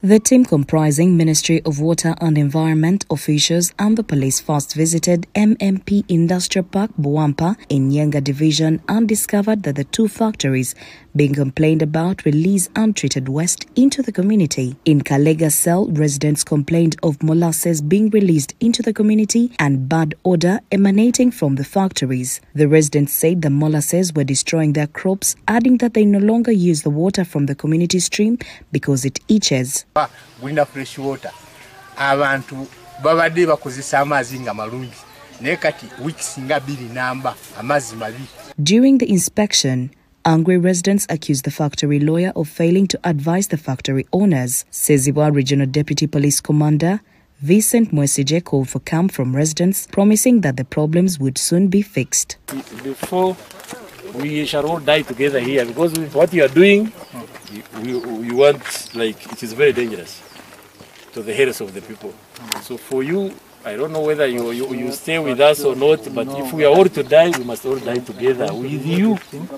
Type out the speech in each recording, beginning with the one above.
The team comprising Ministry of Water and Environment officials and the police first visited MMP Industrial Park Buampa in Nyenga Division and discovered that the two factories being complained about release untreated waste into the community. In Kalega Cell, residents complained of molasses being released into the community and bad odor emanating from the factories. The residents said the molasses were destroying their crops, adding that they no longer use the water from the community stream because it itches. Fresh water. Abantu babadde bakozesa amazzi nga malungi. Naye kati weeks nga 2 namba amazzi mabi. During the inspection, angry residents accused the factory lawyer of failing to advise the factory owners. Sezibwa Regional Deputy Police Commander Vincent Mwesije called for calm from residents, promising that the problems would soon be fixed. Before we shall all die together here, because what you are doing, you want, like, it is very dangerous to the health of the people. So for you, I don't know whether you stay with us or not, but if we are all to die, we must all die together with you.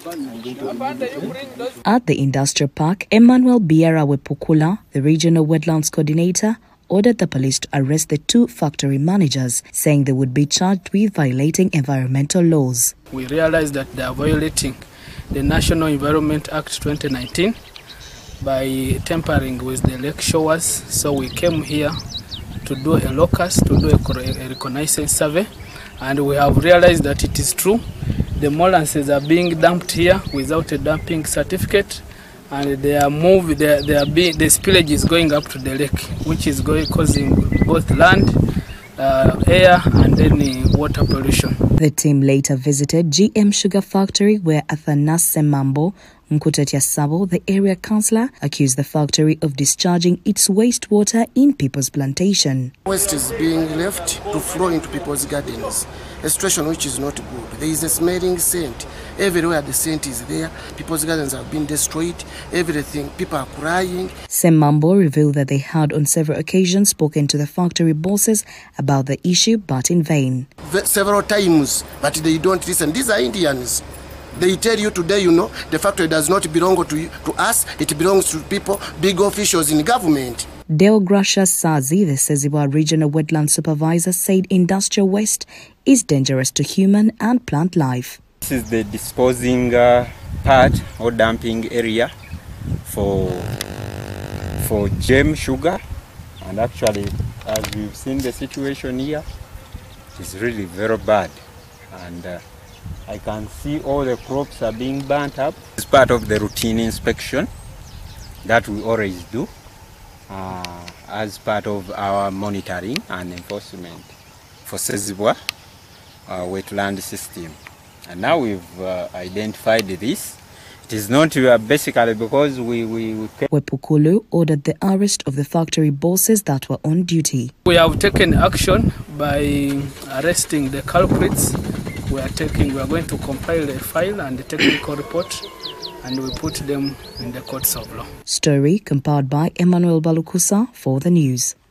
At the industrial park, Emmanuel Biera Wepukula, the regional wetlands coordinator, ordered the police to arrest the two factory managers, saying they would be charged with violating environmental laws. We realized that they are violating the National Environment Act 2019 by tampering with the lake shores, so we came here to do a locus, to do a reconnaissance survey, and we have realized that it is true. The molasses are being dumped here without a dumping certificate, and they are moved. The spillage is going up to the lake, which is causing both land, air, and any water pollution. The team later visited GM Sugar Factory, where Athanas Semambo Nkutetia Sabo, the area councillor, accused the factory of discharging its wastewater in people's plantation. Waste is being left to flow into people's gardens, a situation which is not good. There is a smelling scent. Everywhere the scent is there, people's gardens have been destroyed, everything, people are crying. Semambo revealed that they had on several occasions spoken to the factory bosses about the issue, but in vain. Several times, but they don't listen. These are Indians. They tell you today, the factory does not belong to us, it belongs to people, big officials in government. Deogracia Sazi, the Sezibwa Regional Wetland Supervisor, said industrial waste is dangerous to human and plant life. This is the disposing part or dumping area for GM Sugar, and actually, as we've seen the situation here, it's really very bad, and I can see all the crops are being burnt up. It's part of the routine inspection that we always do as part of our monitoring and enforcement for Sezibwa wetland system. And now we've identified this. It is not basically because Wepukulu ordered the arrest of the factory bosses that were on duty. We have taken action by arresting the culprits. We are going to compile a file and a technical report, and we put them in the courts of law. Story compiled by Emmanuel Balukusa for the news.